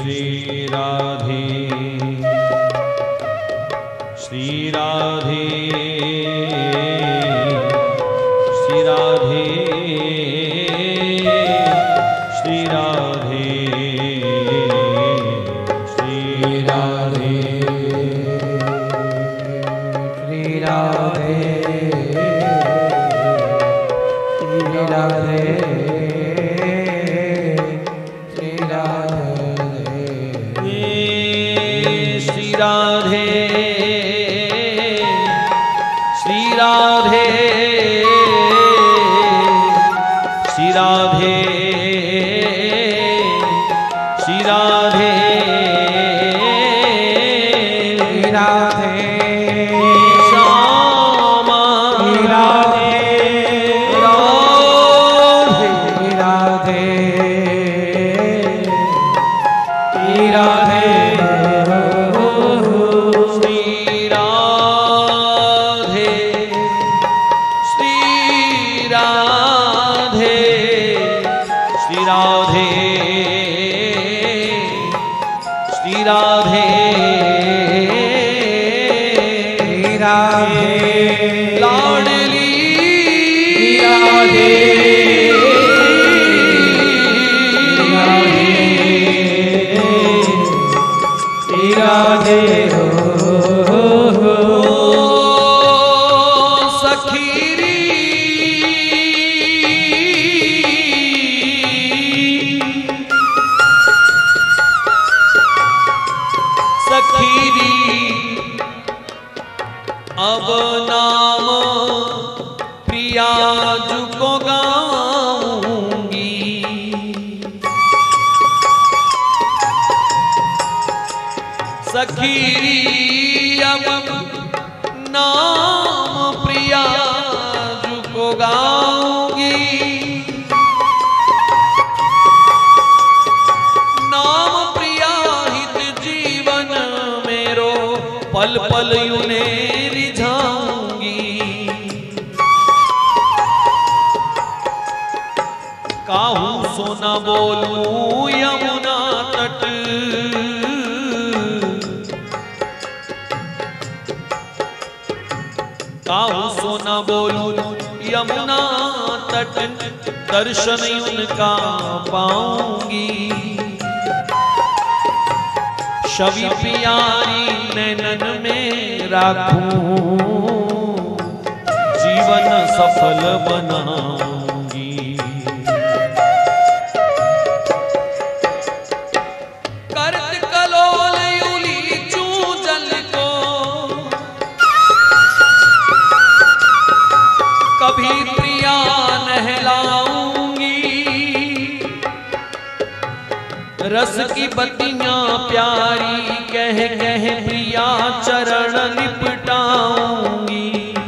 श्री राधे श्री राधे श्री राधे श्री राधे श्री राधे श्री राधे श्री राधे श्री राधे श्री राधे श्री राधे श्री राधे श्री राधे श्यामा राधे राधे राधे राधे राधे राधे लाडली राधे राधे सखीरी अब नाम प्रिया जुको गाऊंगी सखीरी अब नाम प्रिया जुको गाऊंगी नाम प्रिया हित जीवन मेरो पल पल यूने काहू सोना बोलूं यमुना तट काहू सोना बोलूं यमुना तट दर्शन उनका पाऊंगी छवि प्यारी नैनन में राखूं जीवन सफल बनाऊंगी करत कलोल यूली चूजल को कभी प्रिया नहलाऊंगी रस की बत्तियां प्यारी कह कह प्रिया चरण लिपटाऊंगी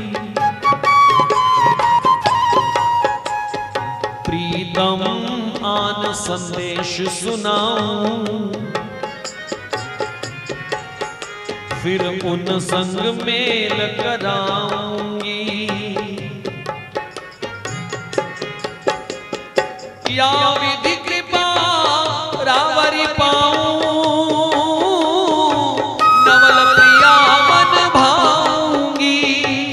प्रीतम आन संदेश सुनाऊं फिर उन संग मेल कराऊंगी या विधि कृपा रावरी पाऊं नवल प्रिया मन भाऊंगी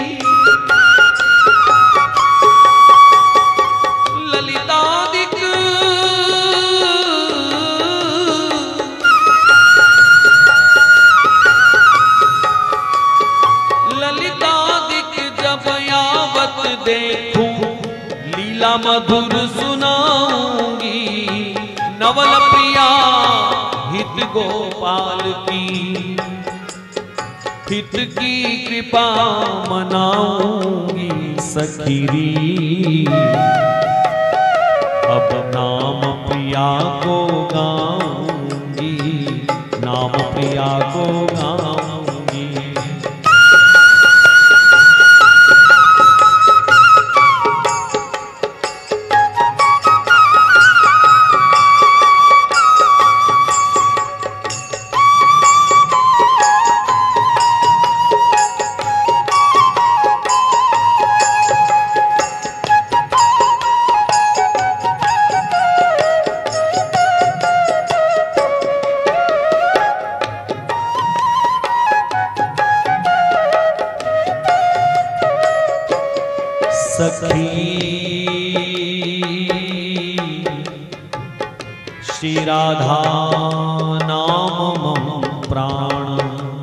ललितादिक जब यावत देखूं लीला मधुर सुनाऊंगी नवल प्रिया हित गोपाल की हित की कृपा मनाऊंगी सखीरी अब नाम प्रिया को गाऊंगी नाम प्रिया को गाऊंगी राधा नाम मम प्राण,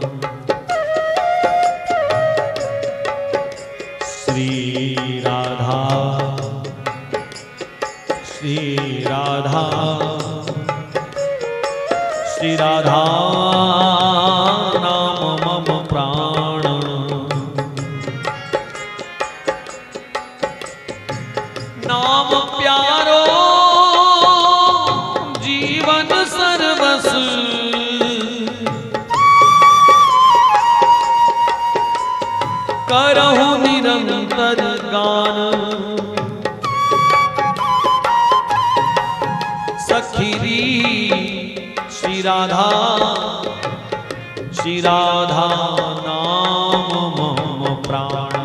श्री राधा श्री राधा श्री राधा नाम मम प्राण। नाम प्यारो जीवन सर्वस, करहु निरंतर गान। सखीरी श्री राधा नाम मम प्राण।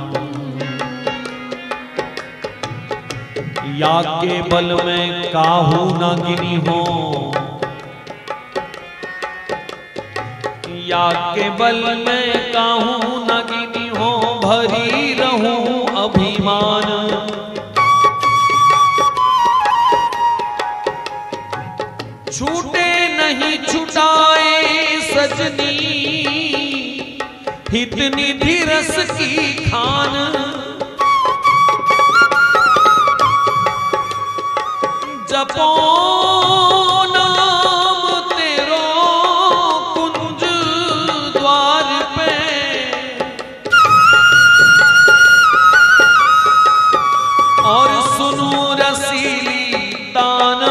या के बल में काहू न गिनी हो, या के बल में काहू न गिनी हो, भरी रहूं अभिमान। छूटे नहीं छुटाए सजनी, हित निधि रस की खान। जपो नाम तेरो कुंज द्वार पे, और सुनो रसीली तान।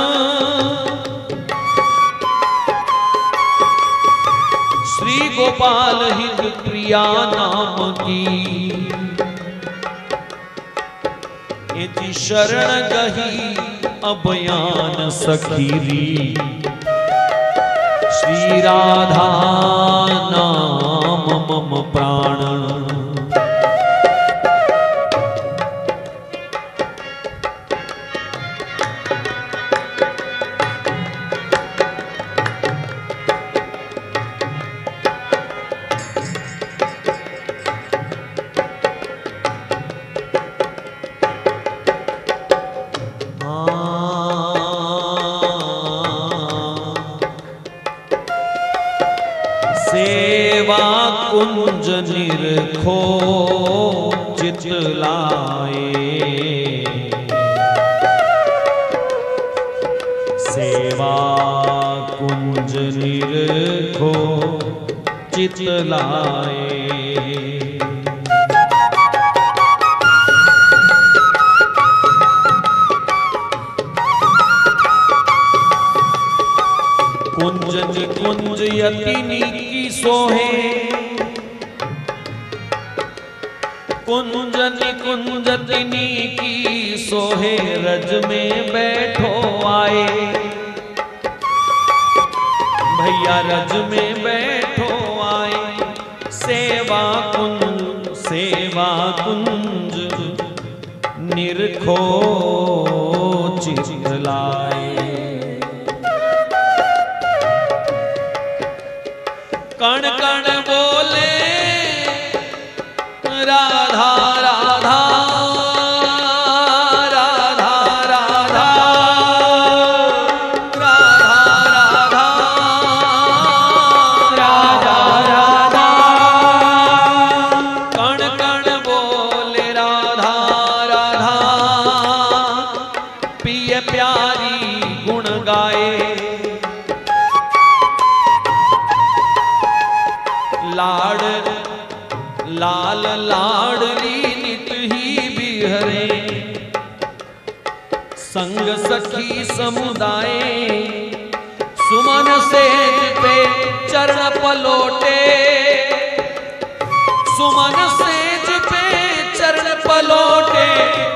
श्री गोपाल हित प्रिया नाम की, इति शरण गही अभयान सखीरी। श्री राधा नाम मम प्राण। सेवा कुंज निरखो चित लाए, सेवा कुंज निरखो चित लाए। कुंज निकुंज यतिनी की सोहे, कुंज निकुंज यतिनी की सोहे। रज में बैठो आए, भैया रज में बैठो आए। सेवा कुंज निरखो चित लाए। कण कण बोले राधा राधा राधा राधा राधा राधा राधा। कण कण बोले राधा राधा, पिय प्यारी गुण गाए। लाड लाल लाडली नित ही बिहरे, संग सखी समुदाय। सुमन सेज पे चरण पलोटे, सुमन सेज पे चरण पलोटे।